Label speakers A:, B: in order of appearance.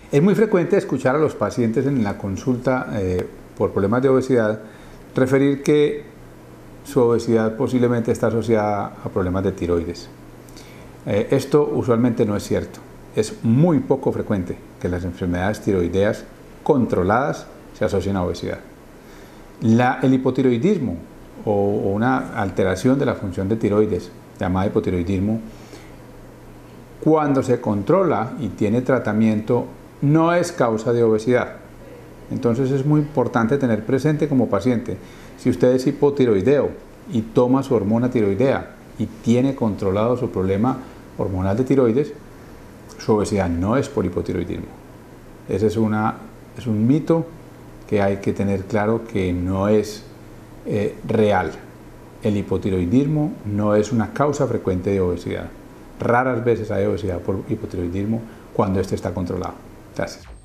A: Es muy frecuente escuchar a los pacientes en la consulta por problemas de obesidad referir que su obesidad posiblemente está asociada a problemas de tiroides. Esto usualmente no es cierto. Es muy poco frecuente que las enfermedades tiroideas controladas se asocien a obesidad. El hipotiroidismo o una alteración de la función de tiroides, llamada hipotiroidismo, cuando se controla y tiene tratamiento, no es causa de obesidad. Entonces es muy importante tener presente como paciente, si usted es hipotiroideo y toma su hormona tiroidea y tiene controlado su problema hormonal de tiroides, su obesidad no es por hipotiroidismo. Ese es un mito que hay que tener claro que no es real. El hipotiroidismo no es una causa frecuente de obesidad. Raras veces hay obesidad por hipotiroidismo cuando este está controlado. Gracias.